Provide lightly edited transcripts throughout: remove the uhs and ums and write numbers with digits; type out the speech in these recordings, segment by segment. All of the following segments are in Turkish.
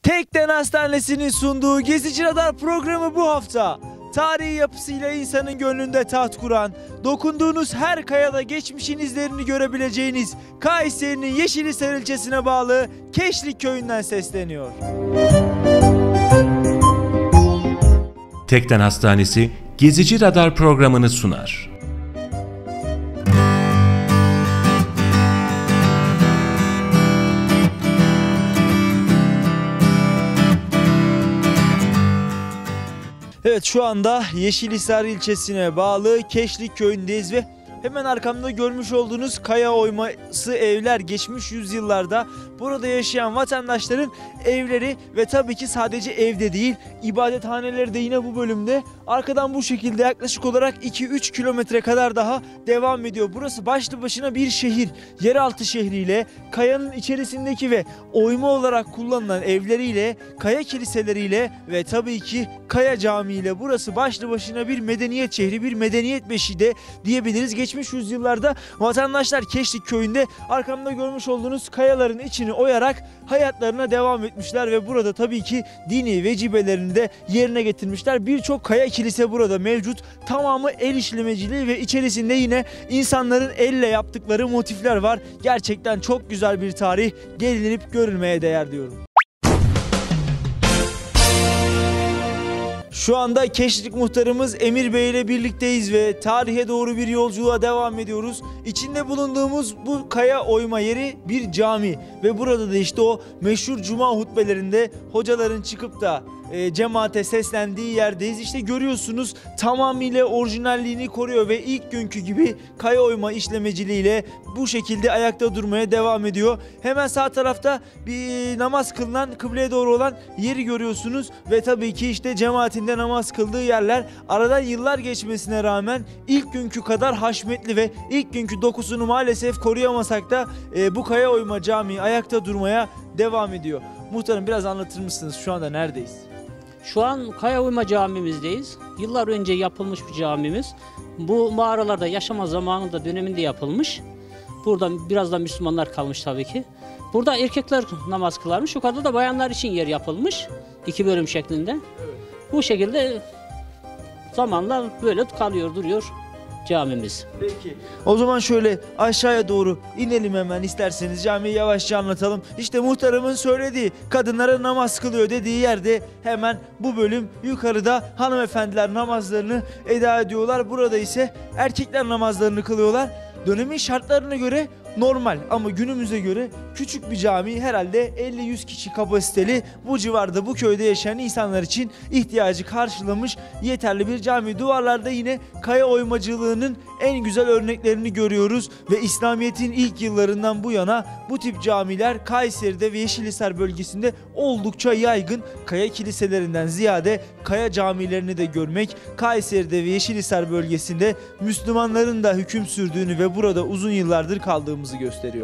Tekden Hastanesi'nin sunduğu Gezici Radar programı bu hafta tarihi yapısıyla insanın gönlünde taht kuran, dokunduğunuz her kayada geçmişin izlerini görebileceğiniz Kayseri'nin Yeşilisar ilçesine bağlı Keşlik köyünden sesleniyor. Tekden Hastanesi Gezici Radar programını sunar. Evet, şu anda Yeşilisar ilçesine bağlı Keşlik köyündeyiz ve hemen arkamda görmüş olduğunuz kaya oyması evler geçmiş yüzyıllarda burada yaşayan vatandaşların evleri ve tabii ki sadece evde değil, ibadethaneleri de yine bu bölümde. Arkadan bu şekilde yaklaşık olarak 2-3 kilometre kadar daha devam ediyor. Burası başlı başına bir şehir. Yeraltı şehriyle, kayanın içerisindeki ve oyma olarak kullanılan evleriyle, kaya kiliseleriyle ve tabii ki kaya camiiyle burası başlı başına bir medeniyet şehri, bir medeniyet beşiği de diyebiliriz. Geçmiş yüzyıllarda vatandaşlar Keşlik köyünde arkamda görmüş olduğunuz kayaların içini oyarak hayatlarına devam etmişler ve burada tabii ki dini vecibelerini de yerine getirmişler. Birçok kaya kilise burada mevcut. Tamamı el işlemeciliği ve içerisinde yine insanların elle yaptıkları motifler var. Gerçekten çok güzel bir tarih. Gelinip görülmeye değer diyorum. Şu anda Keşlik muhtarımız Emir Bey ile birlikteyiz ve tarihe doğru bir yolculuğa devam ediyoruz. İçinde bulunduğumuz bu kaya oyma yeri bir cami ve burada da işte o meşhur cuma hutbelerinde hocaların çıkıp da cemaate seslendiği yerdeyiz. İşte görüyorsunuz, tamamıyla orijinalliğini koruyor ve ilk günkü gibi kaya oyma işlemeciliğiyle bu şekilde ayakta durmaya devam ediyor. Hemen sağ tarafta bir namaz kılınan, kıbleye doğru olan yeri görüyorsunuz ve tabii ki işte cemaatinde namaz kıldığı yerler. Aradan yıllar geçmesine rağmen ilk günkü kadar haşmetli ve ilk günkü dokusunu maalesef koruyamasak da bu kaya oyma camii ayakta durmaya devam ediyor. Muhtarım, biraz anlatır mısınız, şu anda neredeyiz? Şu an Kaya Oyma camimizdeyiz. Yıllar önce yapılmış bir camimiz. Bu mağaralarda yaşama zamanında, döneminde yapılmış. Burada biraz da Müslümanlar kalmış tabii ki. Burada erkekler namaz kılarmış. Yukarıda da bayanlar için yer yapılmış. 2 bölüm şeklinde. Evet. Bu şekilde zamanla böyle kalıyor, duruyor camimiz. Peki. O zaman şöyle aşağıya doğru inelim hemen isterseniz, camiyi yavaşça anlatalım. İşte muhtarımın söylediği, kadınlara namaz kılıyor dediği yerde hemen bu bölüm. Yukarıda hanımefendiler namazlarını eda ediyorlar. Burada ise erkekler namazlarını kılıyorlar. Dönemin şartlarına göre normal ama günümüze göre küçük bir cami, herhalde 50-100 kişi kapasiteli, bu civarda bu köyde yaşayan insanlar için ihtiyacı karşılamış yeterli bir cami. Duvarlarda yine kaya oymacılığının en güzel örneklerini görüyoruz ve İslamiyet'in ilk yıllarından bu yana bu tip camiler Kayseri'de ve Yeşilisar bölgesinde oldukça yaygın. Kaya kiliselerinden ziyade kaya camilerini de görmek Kayseri'de ve Yeşilisar bölgesinde Müslümanların da hüküm sürdüğünü ve burada uzun yıllardır kaldığımızı gösteriyor.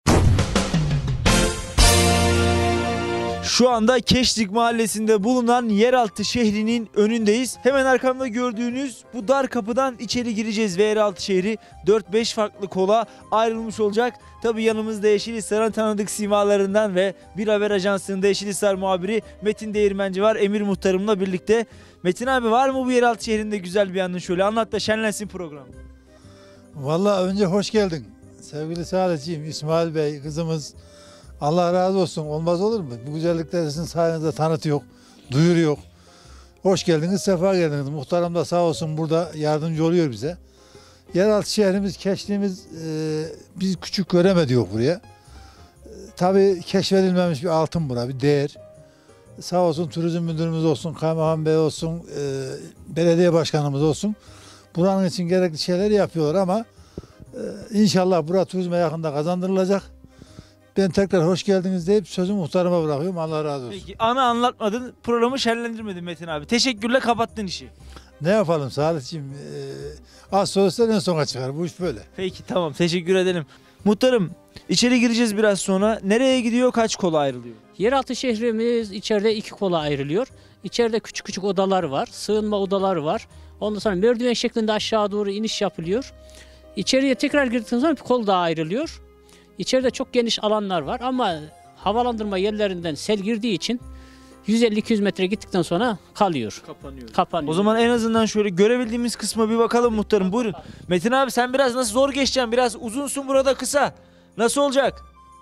Şu anda Keşlik mahallesinde bulunan yeraltı şehrinin önündeyiz. Hemen arkamda gördüğünüz bu dar kapıdan içeri gireceğiz ve yeraltı şehri 4-5 farklı kola ayrılmış olacak. Tabi yanımızda Yeşilisar'ın tanıdık simalarından ve Bir Haber Ajansı'nda Yeşilisar muhabiri Metin Değirmenci var, Emir muhtarımla birlikte. Metin abi, var mı bu yeraltı şehrinde güzel bir yanın, şöyle anlat da şenlensin program. Vallahi önce hoş geldin sevgili Saadetciğim, İsmail Bey kızımız. Allah razı olsun, olmaz olur mu? Bu güzellikleri sizin sayenizde tanıtıyor, duyuruyor. Hoş geldiniz, sefa geldiniz. Muhtarım da sağ olsun burada yardımcı oluyor bize. Yeraltı şehrimiz, Keşliğimiz biz küçük göremedik buraya. Tabii keşfedilmemiş bir altın bura, bir değer. Sağ olsun turizm müdürümüz olsun, kaymakam bey olsun, belediye başkanımız olsun. Buranın için gerekli şeyleri yapıyorlar ama inşallah bura turizme yakında kazandırılacak. Ben tekrar hoş geldiniz deyip sözü muhtarıma bırakıyorum. Allah razı olsun. Peki, ana anlatmadın, programı şenlendirmedin Metin abi. Teşekkürle kapattın işi. Ne yapalım Saadetciğim? Az solistler en sona çıkar. Bu iş böyle. Peki, tamam, teşekkür edelim. Muhtarım, içeri gireceğiz biraz sonra. Nereye gidiyor, kaç kola ayrılıyor? Yeraltı şehrimiz içeride 2 kola ayrılıyor. İçeride küçük küçük odalar var, sığınma odaları var. Ondan sonra merdiven şeklinde aşağı doğru iniş yapılıyor. İçeriye tekrar girdikten sonra bir kol daha ayrılıyor. İçeride çok geniş alanlar var ama havalandırma yerlerinden sel girdiği için 150-200 metre gittikten sonra kalıyor. Kapanıyor. O zaman en azından şöyle görebildiğimiz kısma bir bakalım muhtarım. Buyurun. Metin abi sen biraz nasıl zor geçeceksin? Biraz uzunsun, burada kısa. Nasıl olacak?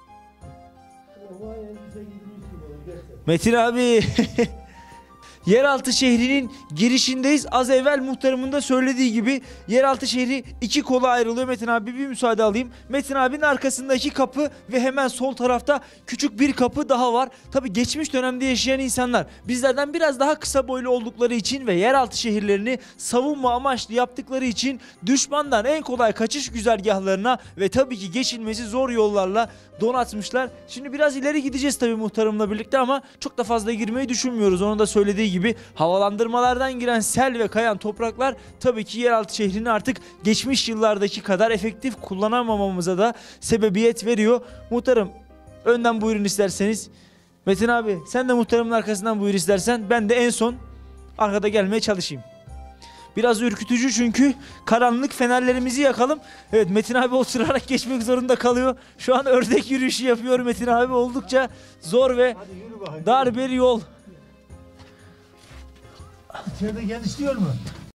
Metin abi. Yeraltı şehrinin girişindeyiz. Az evvel muhtarımın da söylediği gibi yeraltı şehri iki kola ayrılıyor. Metin abi bir müsaade alayım. Metin abinin arkasındaki kapı ve hemen sol tarafta küçük bir kapı daha var. Tabi geçmiş dönemde yaşayan insanlar bizlerden biraz daha kısa boylu oldukları için ve yeraltı şehirlerini savunma amaçlı yaptıkları için düşmandan en kolay kaçış güzergahlarına ve tabii ki geçilmesi zor yollarla donatmışlar. Şimdi biraz ileri gideceğiz tabii muhtarımla birlikte ama çok da fazla girmeyi düşünmüyoruz. Onun da söylediği gibi havalandırmalardan giren sel ve kayan topraklar tabii ki yeraltı şehrini artık geçmiş yıllardaki kadar efektif kullanamamamıza da sebebiyet veriyor. Muhtarım önden buyurun isterseniz. Metin abi sen de muhtarımın arkasından buyur istersen. Ben de en son arkada gelmeye çalışayım. Biraz ürkütücü çünkü karanlık, fenerlerimizi yakalım. Evet, Metin abi oturarak geçmek zorunda kalıyor. Şu an ördek yürüyüşü yapıyor Metin abi. Oldukça zor ve dar bir yol. İçeride genişliyor mu?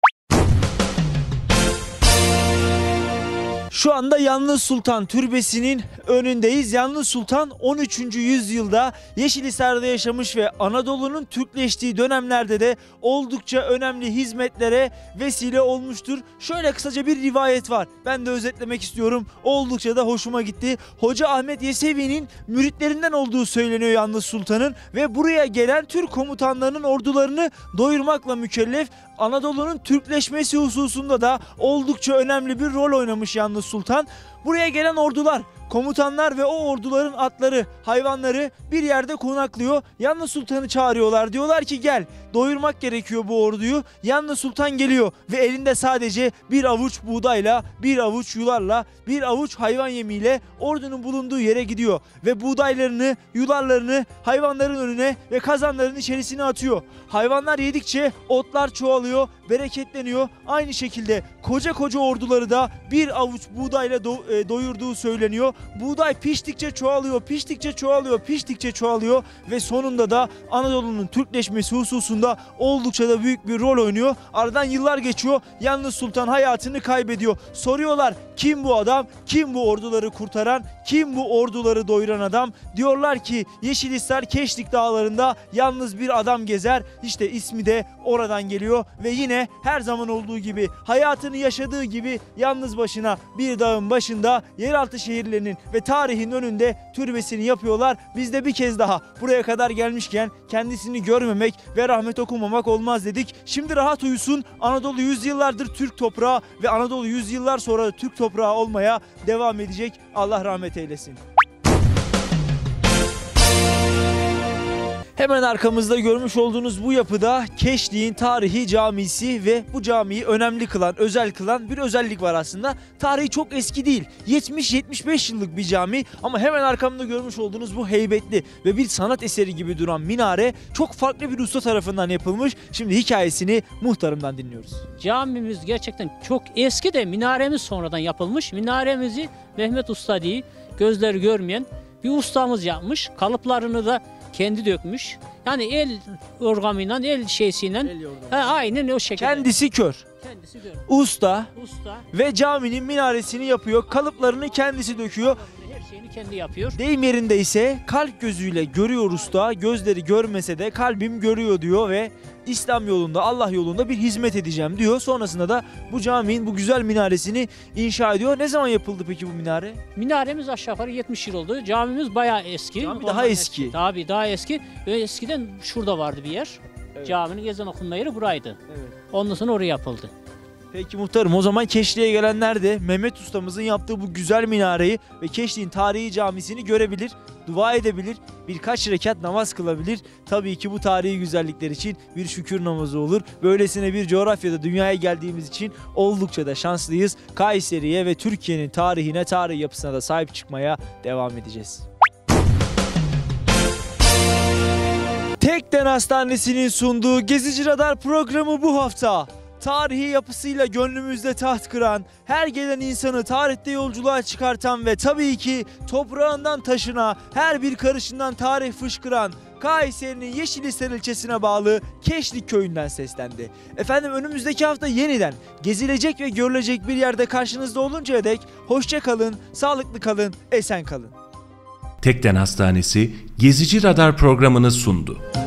Şu anda Yalnız Sultan Türbesi'nin önündeyiz. Yalnız Sultan 13. yüzyılda Yeşilhisar'da yaşamış ve Anadolu'nun Türkleştiği dönemlerde de oldukça önemli hizmetlere vesile olmuştur. Şöyle kısaca bir rivayet var. Ben de özetlemek istiyorum. Oldukça da hoşuma gitti. Hoca Ahmet Yesevi'nin müritlerinden olduğu söyleniyor Yalnız Sultan'ın ve buraya gelen Türk komutanlarının ordularını doyurmakla mükellef. Anadolu'nun Türkleşmesi hususunda da oldukça önemli bir rol oynamış Yalnız Sultan. Buraya gelen ordular, komutanlar ve o orduların atları, hayvanları bir yerde konaklıyor. Yalnız Sultan'ı çağırıyorlar. Diyorlar ki gel, doyurmak gerekiyor bu orduyu. Yalnız Sultan geliyor ve elinde sadece bir avuç buğdayla, bir avuç yularla, bir avuç hayvan yemiyle ordunun bulunduğu yere gidiyor. Ve buğdaylarını, yularlarını hayvanların önüne ve kazanların içerisine atıyor. Hayvanlar yedikçe otlar çoğalıyor, bereketleniyor. Aynı şekilde koca koca orduları da bir avuç buğdayla doyurduğu söyleniyor. Buğday piştikçe çoğalıyor, piştikçe çoğalıyor, piştikçe çoğalıyor ve sonunda da Anadolu'nun Türkleşmesi hususunda oldukça da büyük bir rol oynuyor. Aradan yıllar geçiyor. Yalnız Sultan hayatını kaybediyor. Soruyorlar kim bu adam? Kim bu orduları kurtaran? Kim bu orduları doyuran adam? Diyorlar ki Yeşilhisar Keşlik Dağları'nda yalnız bir adam gezer. İşte ismi de oradan geliyor ve yine her zaman olduğu gibi hayatını yaşadığı gibi yalnız başına bir dağın başında yeraltı şehirlerinin ve tarihin önünde türbesini yapıyorlar. Biz de bir kez daha buraya kadar gelmişken kendisini görmemek ve rahmet okumamak olmaz dedik. Şimdi rahat uyusun. Anadolu yüzyıllardır Türk toprağı ve Anadolu yüzyıllar sonra da Türk toprağı olmaya devam edecek. Allah rahmet eylesin. Hemen arkamızda görmüş olduğunuz bu yapıda Keşlik'in tarihi camisi ve bu camiyi önemli kılan, özel kılan bir özellik var aslında. Tarihi çok eski değil. 70-75 yıllık bir cami ama hemen arkamda görmüş olduğunuz bu heybetli ve bir sanat eseri gibi duran minare çok farklı bir usta tarafından yapılmış. Şimdi hikayesini muhtarımdan dinliyoruz. Camimiz gerçekten çok eski de minaremiz sonradan yapılmış. Minaremizi Mehmet Usta diye gözleri görmeyen bir ustamız yapmış. Kalıplarını da kendi dökmüş. Yani el orgamıyla, el şeysiyle. Aynen o şekilde. Kendisi kör. Kendisi kör. Usta Usta. ve caminin minaresini yapıyor. Kalıplarını kendisi döküyor. Her şeyini kendi yapıyor. Deyim yerinde ise kalp gözüyle görüyor usta. Gözleri görmese de kalbim görüyor diyor ve İslam yolunda, Allah yolunda bir hizmet edeceğim diyor. Sonrasında da bu caminin bu güzel minaresini inşa ediyor. Ne zaman yapıldı peki bu minare? Minaremiz aşağı yukarı 70 yıl oldu. Camimiz bayağı eski. Cami daha eski. Tabii daha eski. Ve eskiden şurada vardı bir yer. Evet. Caminin ezan okunma yeri buraydı. Evet. Ondan sonra oraya yapıldı. Peki muhtarım, o zaman Keşlik'e gelenler de Mehmet ustamızın yaptığı bu güzel minareyi ve Keşlik'in tarihi camisini görebilir, dua edebilir, birkaç rekat namaz kılabilir. Tabii ki bu tarihi güzellikler için bir şükür namazı olur. Böylesine bir coğrafyada dünyaya geldiğimiz için oldukça da şanslıyız. Kayseri'ye ve Türkiye'nin tarihine, tarih yapısına da sahip çıkmaya devam edeceğiz. Tekden Hastanesi'nin sunduğu Gezici Radar programı bu hafta tarihi yapısıyla gönlümüzde taht kıran, her gelen insanı tarihte yolculuğa çıkartan ve tabii ki toprağından taşına her bir karışından tarih fışkıran Kayseri'nin Yeşilhisar ilçesine bağlı Keşlik köyünden seslendi. Efendim önümüzdeki hafta yeniden gezilecek ve görülecek bir yerde karşınızda oluncaya dek hoşça kalın, sağlıklı kalın, esen kalın. Tekden Hastanesi Gezici Radar programını sundu.